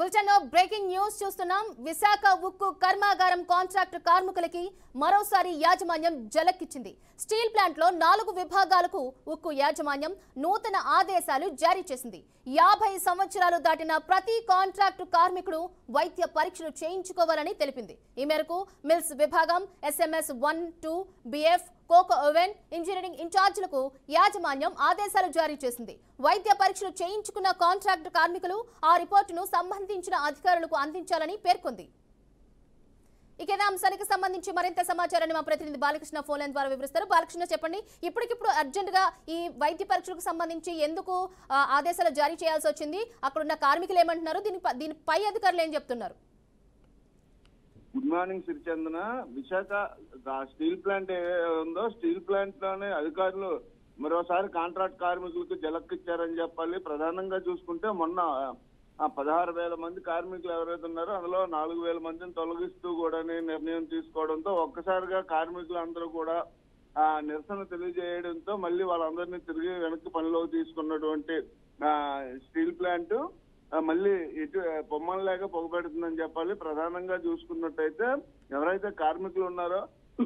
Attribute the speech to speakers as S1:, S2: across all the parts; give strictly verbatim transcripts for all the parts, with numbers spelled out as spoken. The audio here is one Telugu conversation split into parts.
S1: బులెటిన్ లో బ్రేకింగ్ న్యూస్ చూస్తున్నాం. విశాఖ ఉక్కు కర్మాగారం కాంట్రాక్ట్ కార్మికులకి మరోసారి యాజమాన్యం జలక్కిచ్చింది. స్టీల్ ప్లాంట్ లో నాలుగు విభాగాలకు ఉక్కు యాజమాన్యం నూతన ఆదేశాలు జారీ చేసింది. యాభై సంవత్సరాలు దాటిన ప్రతి కాంట్రాక్టు కార్మికుడు వైద్య పరీక్షలు చేయించుకోవాలని తెలిపింది. ఈ మేరకు మిల్స్ విభాగం, SMS one two BF, coke oven engineering ఇన్ఛార్జీలకు యాజమాన్యం ఆదేశాలు జారీ చేసింది. వైద్య పరీక్షలు చేయించుకున్న కాంట్రాక్ట్ కార్మికులు ఆ రిపోర్టును సంబంధించిన అధికారులకు అందించాలని పేర్కొంది. ఇక ఇదే అంశానికి సంబంధించి మరింత సమాచారాన్ని మా ప్రతినిధి బాలకృష్ణ ఫోన్ లైన్ ద్వారా వివరిస్తారు. బాలకృష్ణ, చెప్పండి, ఇప్పటికిప్పుడు అర్జెంట్ గా ఈ వైద్య పరీక్షలకు సంబంధించి ఎందుకు ఆదేశాలు జారీ చేయాల్సి వచ్చింది? అక్కడున్న కార్మికులు ఏమంటున్నారు? దీని దీని పై అధికారులు ఏం చెప్తున్నారు?
S2: Good morning Sirichandana. Visakha steel plant ఉందో స్టీల్ ప్లాంట్ లోనే అధికారులు మరోసారి కాంట్రాక్ట్ కార్మికులకు జలక్కిచ్చారని చెప్పాలి. ప్రధానంగా చూసుకుంటే మొన్న పదహారు వేల మంది కార్మికులు ఎవరైతే ఉన్నారో అందులో నాలుగు వేల మందిని తొలగిస్తూ కూడా నిర్ణయం తీసుకోవడంతో ఒక్కసారిగా కార్మికులు అందరూ కూడా ఆ నిరసన తెలియజేయడంతో మళ్ళీ వాళ్ళందరినీ తిరిగి వెనక్కి పనిలోకి తీసుకున్నటువంటి స్టీల్ ప్లాంట్ మళ్ళీ ఇటు బొమ్మల్లాగా పొగబెడుతుందని చెప్పాలి. ప్రధానంగా చూసుకున్నట్టయితే ఎవరైతే కార్మికులు ఉన్నారో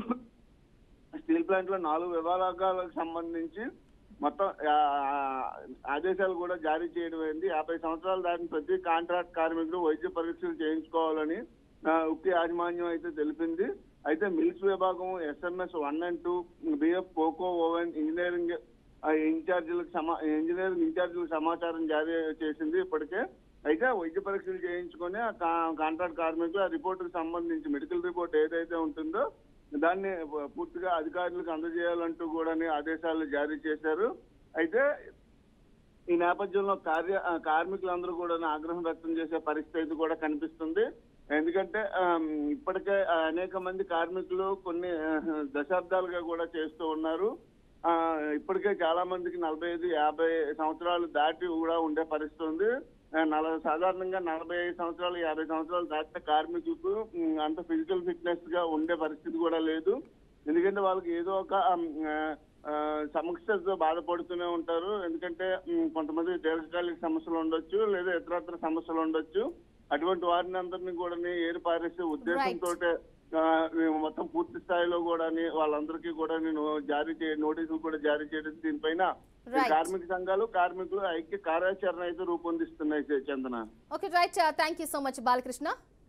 S2: స్టీల్ ప్లాంట్ లో నాలుగు విభాగాలకు సంబంధించి మొత్తం ఆదేశాలు కూడా జారీ చేయడం అయింది. యాభై సంవత్సరాలు దాటిన ప్రతి కాంట్రాక్ట్ కార్మికుడు వైద్య పరీక్షలు చేయించుకోవాలని ఉక్కు యాజమాన్యం అయితే తెలిపింది. అయితే మిల్స్ విభాగం, SMS one and two BF, coke oven engineering ఇన్ఛార్జీలకు సమా ఇంజనీరింగ్ ఇన్ఛార్జీలకు సమాచారం జారీ చేసింది ఇప్పటికే. అయితే వైద్య పరీక్షలు చేయించుకొని కాంట్రాక్ట్ కార్మికులు ఆ రిపోర్టుకు సంబంధించి మెడికల్ రిపోర్ట్ ఏదైతే ఉంటుందో దాన్ని పూర్తిగా అధికారులకు అందజేయాలంటూ కూడా ఆదేశాలు జారీ చేశారు. అయితే ఈ నేపథ్యంలో కార్య కార్మికులందరూ కూడా ఆగ్రహం వ్యక్తం చేసే పరిస్థితి కూడా కనిపిస్తుంది. ఎందుకంటే ఇప్పటికే అనేక మంది కార్మికులు కొన్ని దశాబ్దాలుగా కూడా చేస్తూ ఉన్నారు. ఆ ఇప్పటికే చాలా మందికి నలభై ఐదు యాభై సంవత్సరాలు దాటి కూడా ఉండే పరిస్థితి ఉంది. నలభై సాధారణంగా నలభై ఐదు సంవత్సరాలు యాభై సంవత్సరాలు దాటిన కార్మికులకు అంత ఫిజికల్ ఫిట్నెస్ గా ఉండే పరిస్థితి కూడా లేదు. ఎందుకంటే వాళ్ళకి ఏదో ఒక సమస్యతో బాధపడుతూనే ఉంటారు. ఎందుకంటే కొంతమంది దీర్ఘకాలిక సమస్యలు ఉండొచ్చు, లేదా ఇతరత్ర సమస్యలు ఉండొచ్చు. అటువంటి వారిని అందరినీ కూడా ఏరు పారేసే ఉద్దేశంతో మొత్తం పూర్తి స్థాయిలో కూడా వాళ్ళందరికీ కూడా నేను జారీ చే నోటీసులు కూడా జారీ చేయడం, దీనిపైన కార్మిక సంఘాలు కార్మికులు ఐక్య కార్యాచరణ అయితే రూపొందిస్తున్నాయి. Chandana.
S1: Okay, right. Thank you so much Balakrishna.